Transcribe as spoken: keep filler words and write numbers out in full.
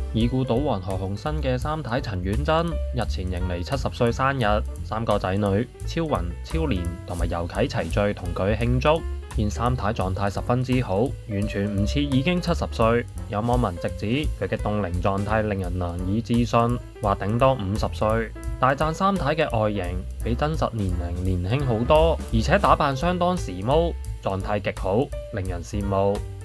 已故賭王何鴻燊嘅三太陳婉珍日前迎嚟七十歲生日，三個仔女超雲、超蓮同埋尤啟齊聚同佢慶祝。見三太狀態十分之好，完全唔似已經七十歲。有網民直指佢嘅凍齡狀態令人難以置信，話頂多五十歲。大讚三太嘅外形比真實年齡年輕好多，而且打扮相當時髦，狀態極好，令人羨慕。